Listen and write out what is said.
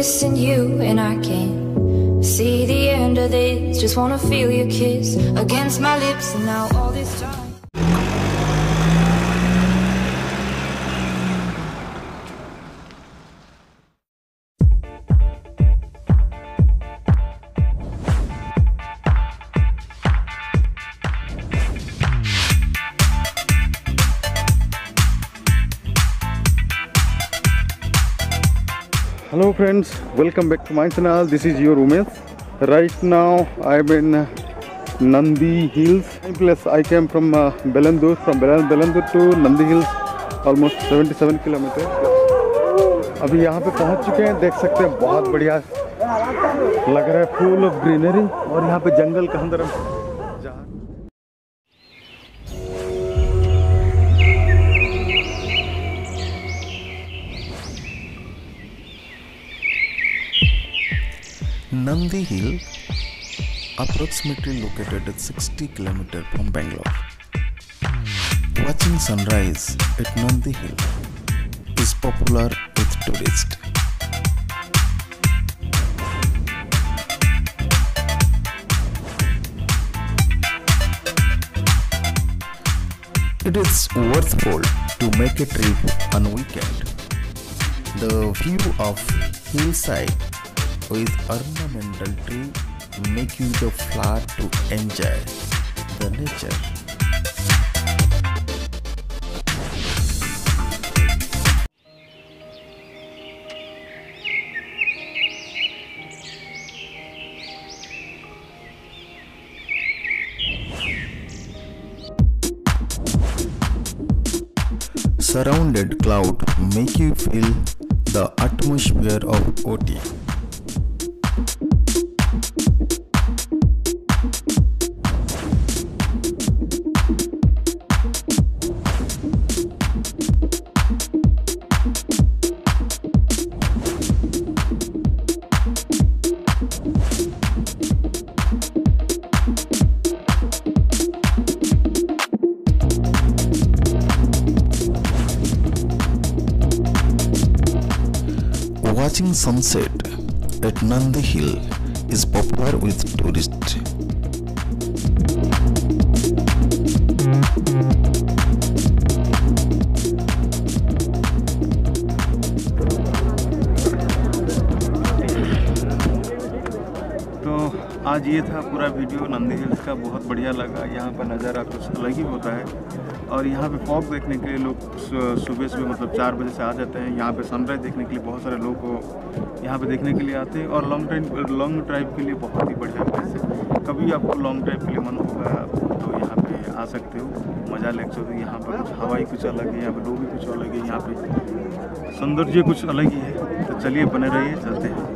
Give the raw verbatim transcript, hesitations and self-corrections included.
missing you and I can't see the end of this. Just wanna feel your kiss against my lips, and now all this time. Hello friends, welcome back to my channel. This is your umesh. Right now I'm in Nandi Hills. Plus I came from uh, Bangalore. From Bangalore to Nandi Hills, almost seventy-seven kilometers. अभी यहाँ पे पहुँच चुके हैं. देख सकते हैं बहुत बढ़िया लग रहा है, फुल ऑफ ग्रीनरी. और यहाँ पे जंगल के अंदर हम Nandi Hill, approximately located at sixty kilometers from Bangalore. Watching sunrise at Nandi Hill is popular with tourists. It is worthwhile to make a trip on weekend. The view of hillside with ornamental tree make you the flat to enjoy the nature. Surrounded cloud make you feel the atmosphere of Ooty. Watching sunset at Nandi Hill is popular with tourists. तो आज ये था पूरा video Nandi hills का. बहुत बढ़िया लगा. यहाँ पर नज़ारा कुछ अलग ही होता है. और यहाँ पे फॉग देखने के लिए लोग सुबह सुबह मतलब चार बजे से आ जाते हैं. यहाँ पे सनराइज़ देखने के लिए बहुत सारे लोग को यहाँ पे देखने के लिए आते हैं. और लॉन्ग ड्राइव लॉन्ग ड्राइव के लिए बहुत ही बढ़िया प्लेस है. कभी आपको लॉन्ग ड्राइव के लिए मन होगा तो यहाँ पे आ सकते हो, मज़ा ले सकते हो. यहाँ पर कुछ हवाई कुछ अलग है, यहाँ पर लोग भी कुछ अलग है, यहाँ पे सौंदर्य कुछ अलग ही है. तो चलिए बने रहिए, चलते हैं.